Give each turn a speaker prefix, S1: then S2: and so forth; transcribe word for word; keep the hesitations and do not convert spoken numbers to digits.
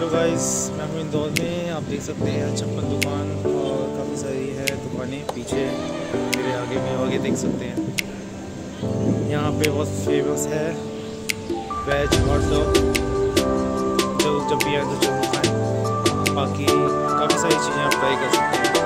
S1: Hello guys, मैं हूँ इंदौर में। आप देख सकते हैं चप्पल दुकान और काफ़ी सारी है दुकानें पीछे मेरे आगे में आगे देख सकते हैं। यहाँ पे बहुत फेमस है वेज हॉट डॉग, जो जब भी आए तो जरूर खाएं। बाकी काफ़ी सारी चीज़ें आप ट्राई कर सकते हैं।